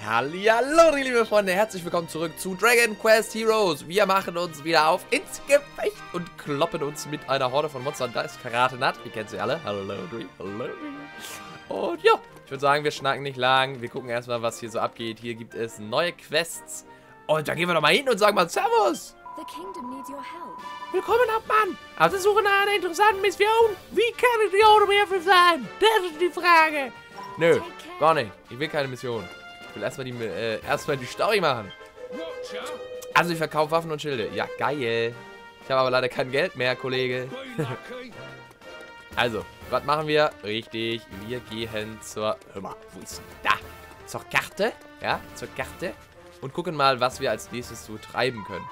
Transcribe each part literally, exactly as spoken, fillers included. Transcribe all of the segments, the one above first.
Hallihallo, liebe Freunde, herzlich willkommen zurück zu Dragon Quest Heroes. Wir machen uns wieder auf ins Gefecht und kloppen uns mit einer Horde von Monstern. Da ist Karate Nat, ihr kennt sie alle. Hallo, Dri, hallo. Und ja, ich würde sagen, wir schnacken nicht lang. Wir gucken erstmal, was hier so abgeht. Hier gibt es neue Quests. Und da gehen wir doch mal hin und sagen mal Servus. The kingdom needs your help. Willkommen, Hauptmann. Auf der Suche nach einer interessanten Mission. Wie kann ich die Horde mir sein? Das ist die Frage. Nö, gar nicht. Ich will keine Mission. Ich will erstmal die, äh, erstmal die Story machen. Also ich verkaufe Waffen und Schilde. Ja, geil. Ich habe aber leider kein Geld mehr, Kollege. Also, was machen wir? Richtig, wir gehen zur... Hör mal, wo ist denn da? Zur Karte. Ja, zur Karte. Und gucken mal, was wir als nächstes so treiben können.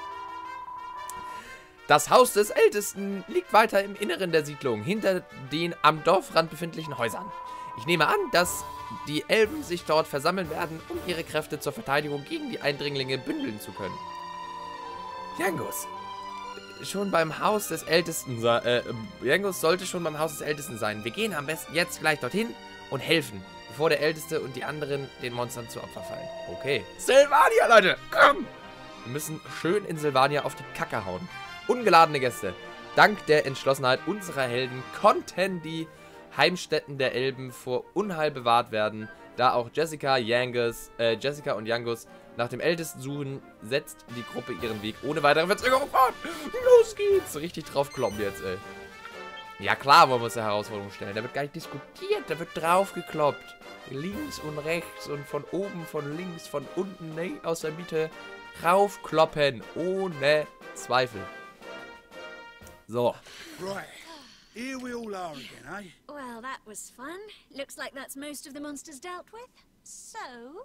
Das Haus des Ältesten liegt weiter im Inneren der Siedlung, hinter den am Dorfrand befindlichen Häusern. Ich nehme an, dass die Elben sich dort versammeln werden, um ihre Kräfte zur Verteidigung gegen die Eindringlinge bündeln zu können. Jangus. Schon beim Haus des Ältesten sein. Äh, Jangus sollte schon beim Haus des Ältesten sein. Wir gehen am besten jetzt gleich dorthin und helfen, bevor der Älteste und die anderen den Monstern zu Opfer fallen. Okay. Sylvania, Leute! Komm! Wir müssen schön in Sylvania auf die Kacke hauen. Ungeladene Gäste. Dank der Entschlossenheit unserer Helden konnten die Heimstätten der Elben vor Unheil bewahrt werden. Da auch Jessica, Jangus, äh, Jessica und Jangus nach dem Ältesten suchen, setzt die Gruppe ihren Weg ohne weitere Verzögerung fort. Los geht's! Richtig drauf kloppen jetzt, ey. Ja klar wollen wir uns eine Herausforderung stellen. Da wird gar nicht diskutiert, da wird drauf gekloppt. Links und rechts und von oben, von links, von unten, ne, aus der Mitte. Raufkloppen, ohne Zweifel. So. Right. Here we all are again, eh? Well, that was fun. Looks like that's most of the monsters dealt with. So...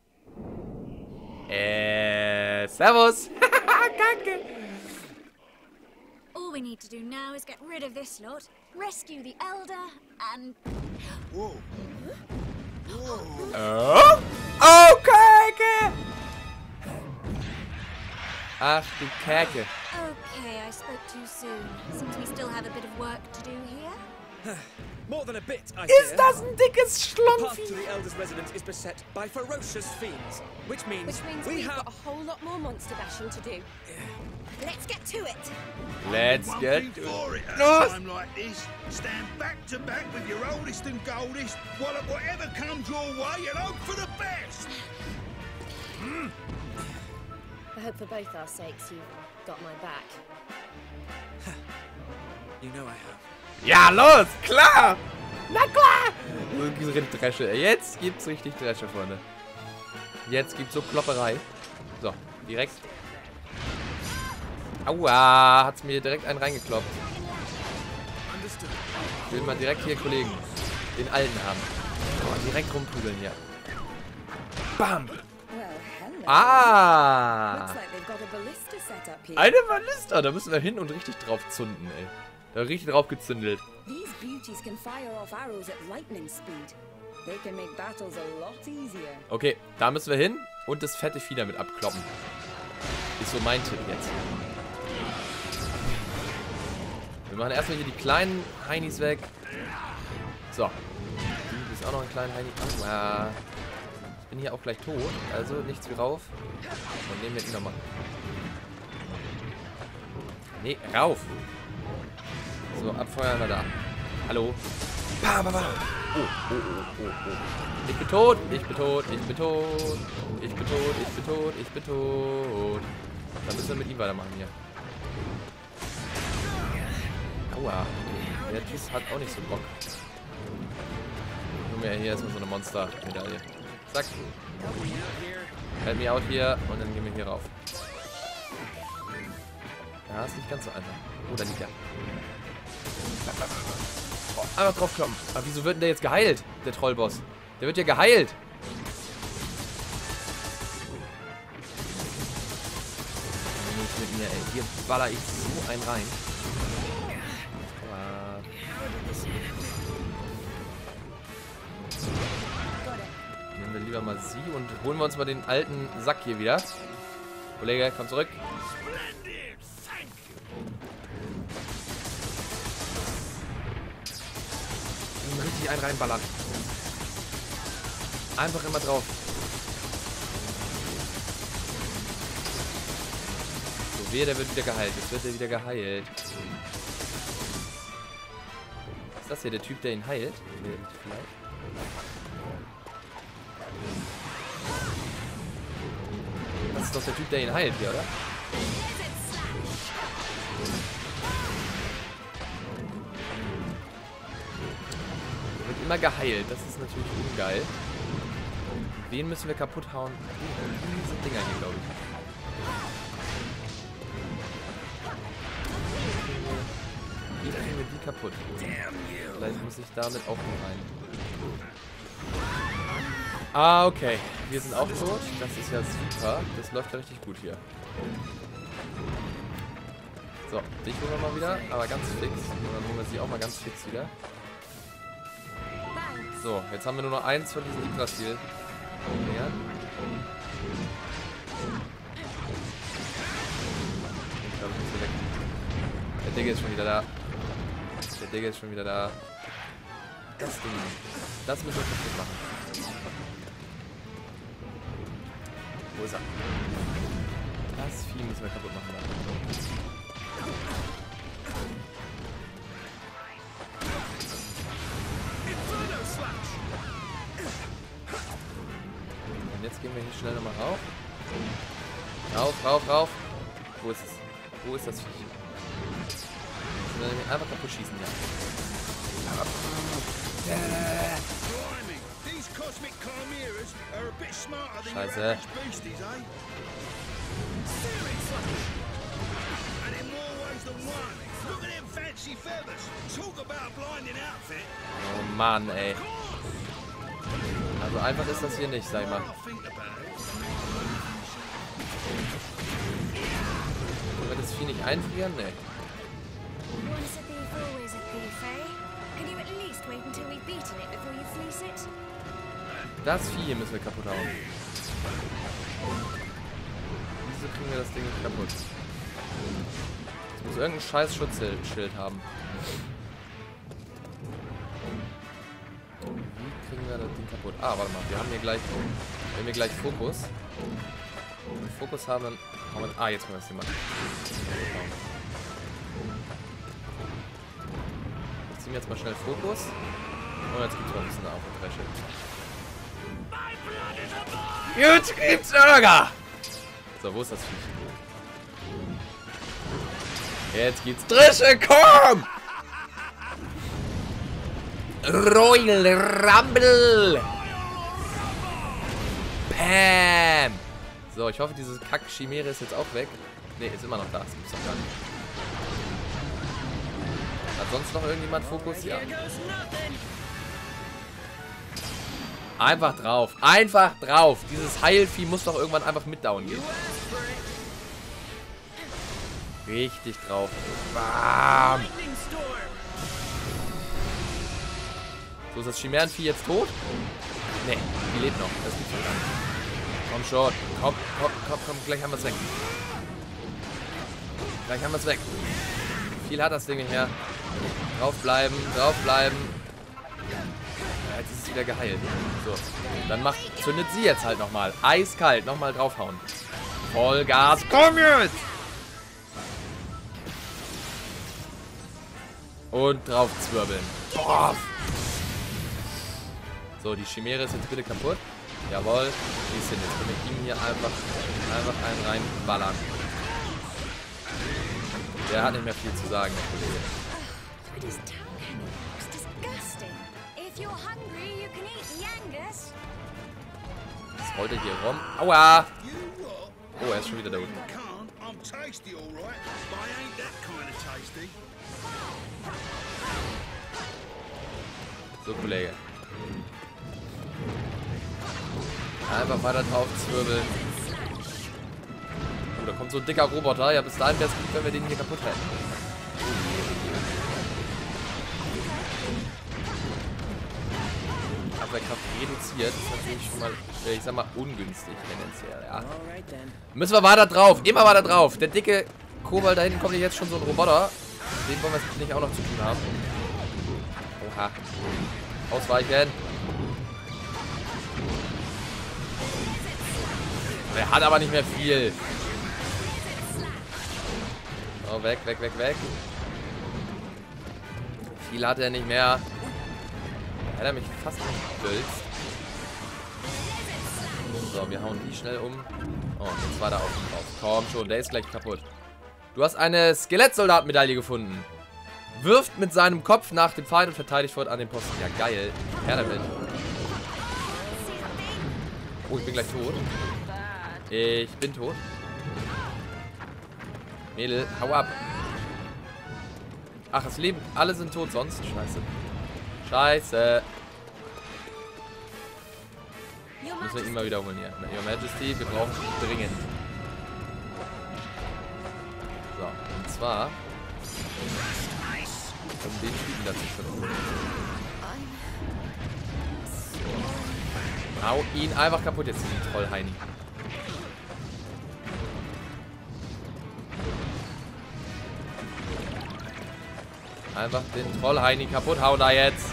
Äh, servus. Danke. all we need to do now is get rid of this lot, rescue the Elder, and... Whoa. Whoa. Oh, okay. Ach, du Käke. Okay, I spoke too soon. Seems we still have a bit of work to do here. More than a bit, I Ist fear. das ein dickes The path to Schlumpfi? the Elder's residence is beset by ferocious fiends, which means, Which means we we've have... got a whole lot more monster bashing to do. Let's get to it. Let's One get thing for it at Los. a time like this. Stand back to back with your oldest and goldest, while at whatever comes your way and hope for the best. I hope for both our sakes you've got my back. You know I have. Ja, los, klar. Na klar. So gibt's richtig Dresche. Jetzt gibt's richtig Dresche, Freunde. Jetzt gibt's so Klopperei. So, direkt. Aua, hat's mir direkt einen reingekloppt. Understood. Ich will mal direkt hier, Kollegen, den Alten haben. Oh, direkt rumprügeln hier. Bam. Well, hello. Ah. Looks like they've got a ballista set up here. Eine Ballista. Da müssen wir hin und richtig drauf zünden, ey. Da richtig drauf gezündelt. These beauties can fire off arrows at lightning speed. They can make battles a lot easier. Okay, da müssen wir hin und das fette Vieh damit abkloppen. Ist so mein Tipp jetzt. Wir machen erstmal hier die kleinen Heinis weg. So. Du bist auch noch ein kleiner Heini. Aua. Ich bin hier auch gleich tot. Also nichts wie rauf. Und nehmen wir ihn nochmal. Nee, rauf. So, abfeuern wir da. Hallo. Bam, bam, bam. Oh, oh, oh, oh, oh. Ich bin tot, ich bin tot, ich bin tot. Ich bin tot, ich bin tot, ich bin tot. Dann müssen wir mit ihm weitermachen hier. Aua. Der Typ hat auch nicht so Bock. Nur mir hier erstmal so eine Monster-Medaille. Zack. Help me out hier und dann gehen wir hier rauf. Ja, ist nicht ganz so einfach. Oh, da liegt er. Oh, einfach draufkloppen. Aber wieso wird denn der jetzt geheilt, der Trollboss? Der wird ja geheilt. Nicht mit mir, ey. Hier baller ich so einen rein. Aber nehmen wir lieber mal sie und holen wir uns mal den alten Sack hier wieder. Kollege, komm zurück. Richtig einen reinballern. Einfach immer drauf. Wehe, der wird wieder geheilt. Jetzt wird er wieder geheilt. Ist das hier der Typ, der ihn heilt? Vielleicht. Das ist doch der Typ, der ihn heilt hier, oder? Der wird immer geheilt. Das ist natürlich ungeil. Wen müssen wir kaputt hauen? Diese Dinger hier, glaube ich. Wie kriegen wir die kaputt? Vielleicht muss ich damit auch mal rein. Ah, okay. Wir sind auch tot. Das ist ja super. Das läuft ja richtig gut hier. So, dich holen wir mal wieder. Aber ganz fix. Und dann holen wir sie auch mal ganz fix wieder. So, jetzt haben wir nur noch eins von diesen Yggdrasil. Ja. Ich glaube, ich muss hier weg. Der Digger ist schon wieder da. Der Digger ist schon wieder da. Das Ding. Das müssen wir kaputt machen. Wo ist er? Das Vieh müssen wir kaputt machen. Und jetzt gehen wir hier schnell nochmal rauf. Rauf, rauf, rauf. Wo ist es? Wo ist das Vieh? Wir müssen einfach kaputt schießen, ja. Scheiße. Oh Mann, ey. Also einfach ist das hier nicht, sag ich mal. Können wir das Vieh nicht einfrieren? Nee. Once a thief, always a thief, eh? Can you at least wait until we've beaten it before you fleece it? Das Vieh hier müssen wir kaputt hauen. Wieso kriegen wir das Ding nicht kaputt? Es muss irgendein scheiß Schutzschild haben. Wie kriegen wir das Ding kaputt? Ah, warte mal, wir haben hier gleich, wir haben hier gleich Fokus. Wenn wir Fokus haben, dann haben wir, ah, jetzt können wir das hier machen. Ich ziehe jetzt mal schnell Fokus. Und jetzt gibt es mal ein bisschen auf der Dresche. Jetzt gibt's Ärger! So, wo ist das Viech? Jetzt gibt's Dresche, komm! Royal Rumble! Pam! So, ich hoffe, diese Kack-Chimäre ist jetzt auch weg. Ne, ist immer noch da. Das gibt's doch gar nicht. Hat sonst noch irgendjemand Fokus? Ja. Einfach drauf. Einfach drauf. Dieses Heilvieh muss doch irgendwann einfach mit down gehen. Richtig drauf. Bam. So, ist das Chimärenvieh jetzt tot? Ne, die lebt noch. Das gibt's doch gar nicht. Komm schon. Komm, komm, komm, komm. Gleich haben wir es weg. Gleich haben wir es weg. Viel hat das Ding nicht mehr. Draufbleiben, draufbleiben. Ja, jetzt ist es wieder geheilt. So, dann macht, zündet sie jetzt halt nochmal. Eiskalt, nochmal draufhauen. Vollgas, komm jetzt! Und drauf zwirbeln. Boah. So, die Chimäre ist jetzt bitte kaputt. Jawohl, die ist hin. Jetzt können wir ihm hier einfach, einfach einen reinballern. Der hat nicht mehr viel zu sagen, der Kollege. It is tongue. It's disgusting. If you're hungry, you can eat the Angus. Was rollt er hier rum? Aua! Oh, er ist schon wieder da unten. So, Kollege. Einfach weiter drauf zwirbeln. Oh, da kommt so ein dicker Roboter. Ja, bis dahin wäre es gut, wenn wir den hier kaputt hätten. Abwehrkraft reduziert. Das ist natürlich schon mal, ich sag mal, ungünstig tendenziell, ja. Müssen wir weiter drauf. Immer weiter drauf. Der dicke Kobold da hinten kommt jetzt schon so ein Roboter. Den wollen wir jetzt nicht auch noch zu tun haben. Oha. Ausweichen. Er hat aber nicht mehr viel. So, weg, weg, weg, weg. Viel hat er nicht mehr. Hat er mich fast gedölzt. So, wir hauen die schnell um. Oh, jetzt war der auf und drauf. Komm schon, der ist gleich kaputt. Du hast eine Skelettsoldatenmedaille gefunden. Wirft mit seinem Kopf nach dem Feind und verteidigt fortan den Posten. Ja, geil. Her damit. Oh, ich bin gleich tot. Ich bin tot. Mädel, hau ab. Ach, es leben. Alle sind tot sonst. Scheiße. Scheiße. Müssen wir ihn mal wiederholen hier. Your Majesty, wir brauchen dringend. So, und zwar um den Typen dazu zu so. Hau ihn einfach kaputt jetzt, diesen Trollheini. Einfach den Trollheini kaputt hauen da jetzt.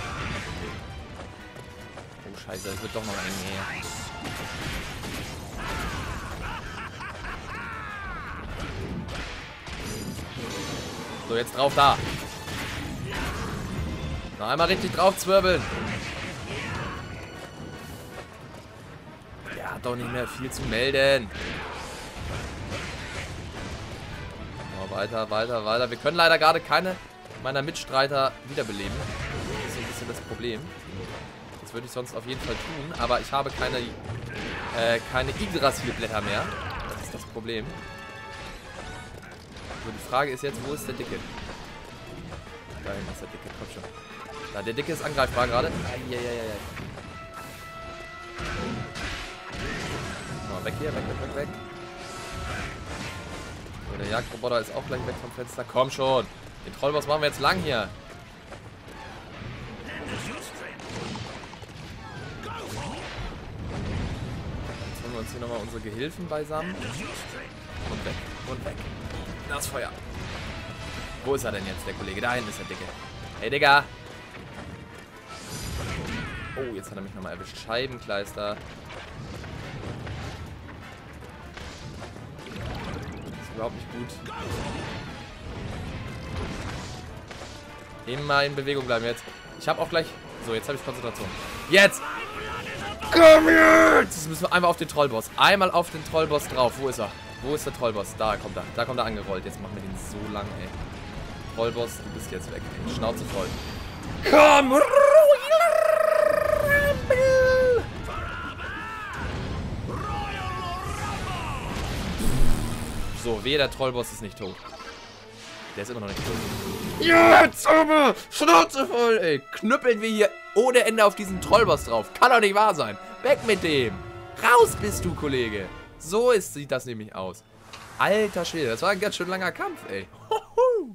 Oh Scheiße, das wird doch noch eng hier. So, jetzt drauf da. Noch einmal richtig drauf zwirbeln. Der hat doch nicht mehr viel zu melden. Oh, weiter, weiter, weiter. Wir können leider gerade keine meiner Mitstreiter wiederbeleben. Das ist so ein bisschen das Problem. Das würde ich sonst auf jeden Fall tun, aber ich habe keine, äh, keine Yggdrasil-Blätter mehr. Das ist das Problem. So, die Frage ist jetzt, wo ist der Dicke? Da hinten ist der Dicke, komm schon. Da, der Dicke ist angreifbar gerade. Eieieiei. So, weg hier, weg, weg, weg, weg. So, der Jagdroboter ist auch gleich weg vom Fenster. Komm schon. Den Trollboss machen wir jetzt lang hier. Jetzt holen wir uns hier nochmal unsere Gehilfen beisammen. Und weg, und weg. Das Feuer. Wo ist er denn jetzt, der Kollege? Da hinten ist der Dicke. Hey, Digga. Oh, jetzt hat er mich nochmal erwischt. Scheibenkleister. Das ist überhaupt nicht gut. Immer in Bewegung bleiben jetzt. Ich habe auch gleich... So, jetzt habe ich Konzentration. Jetzt! Komm jetzt! Jetzt müssen wir einmal auf den Trollboss. Einmal auf den Trollboss drauf. Wo ist er? Wo ist der Trollboss? Da kommt er. Da kommt er angerollt. Jetzt machen wir den so lang, ey. Trollboss, du bist jetzt weg. Ey. Schnauze voll. Komm! So, wehe, der Trollboss ist nicht tot. Der ist immer noch nicht tot. Jetzt aber! Schnauze voll, ey! Knüppeln wir hier ohne Ende auf diesen Trollboss drauf. Kann doch nicht wahr sein. Weg mit dem! Raus bist du, Kollege! So ist, sieht das nämlich aus. Alter Schwede, das war ein ganz schön langer Kampf, ey. Hoho.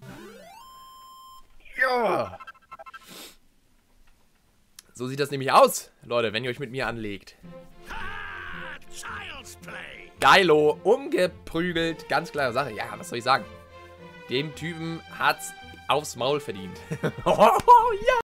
Ja. So sieht das nämlich aus, Leute, wenn ihr euch mit mir anlegt. Geilo, umgeprügelt, ganz klare Sache. Ja, was soll ich sagen? Dem Typen hat's aufs Maul verdient. Ja.